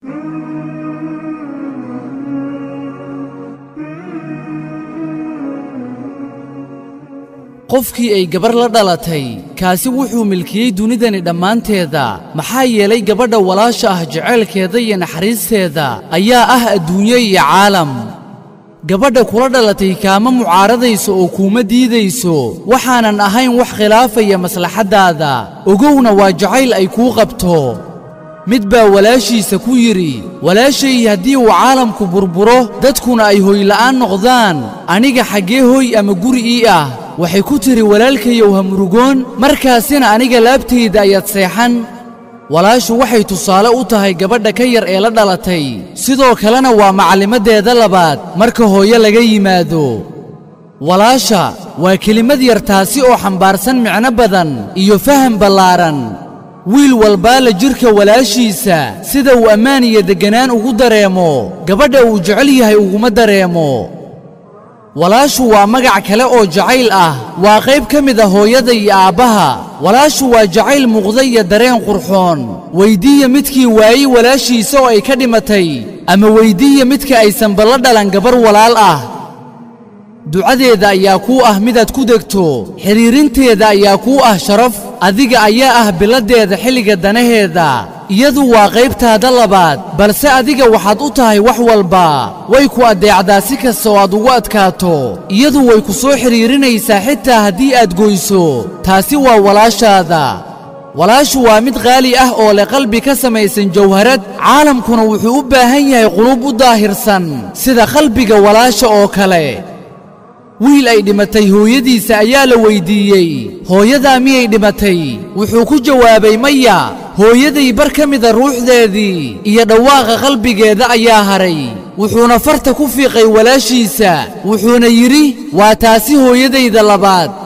qofkii ay gabar la dhalatay kaasi wuxuu milkiyay dunidani dhammaanteeda maxaa yeelay gabadha walaasha ah jaceylkeeda iyo naxariisteeda ayaa ah adduunyo iyo caalam gabadha kula dhalatay kaama mucaaradayso oo kuma diidayso waxaanan ahayn wax khilaafaya maslaxadaada ogowna waa jacayl ay kuu qabto mid baa walaashiisa ku yiri walaashay haddii uu caalamku burburo dadkuna ay hoy la'aan noqdaan aniga xaggee hoy ama guri ii ah waxay ku tiri walaalkayow ha murugoon markaasina aniga laabtayda ayaad seexan walaashu waxay tusaale u tahay gabadha ka yar ee la dhalatay sidoo kalena waa macallimadeeda labaad marka hooyo laga yimaado walaasha waa kelimad yar taasi oo xambaarsan micno badan iyo faham ballaaran wiil walbaa la jirka walaashiisa sida uu ammaan iyo degganaan ugu dareemo gabadha uu jecel yahay uguma dareemo walaashu waa magac kale oo jacayl ah waa qayb ka mid ah hooyada iyo aabbaha walaashu waa jacayl muuqda iyo dareen qurxoon weydiiya midkii waayey walaashiisa oo ay ka dhimatay ama weydiiya midka aysanba la dhalan gabar walaal ah ducadeeda ayaa kuu ah midaad ku degto xiriirinteeda ayaa kuu ah sharaf adiga ayaa ah biladeeda xilliga danaheeda iyadu waa qaybtaada labaad balse adiga waxaad u tahay wax walba way ku adeecdaa si kasta oo aad ugu adkaato iyadu way ku soo xiriirinaysaa xitaa haddii aad goyso taasi waa walaashaada walaashu waa mid qaali ah oo leh qalbi ka samaysan jawharad caalamkuna wuxuu u baahan yahay qulub u daahirsan sida qalbiga walaasha oo kale wiil ay dhimatay hooyadiisa ayaa la weydiiyey hooyadaa miyay dhimatay wuxuu ku jawaabay maya hooyaday bar ka mida ruuxdeedii iyo dhawaaqa qalbigeeda ayaa haray wuxuuna farta ku fiiqay walaashiisa wuxuuna yidhi waa taasi hooyadayda labaad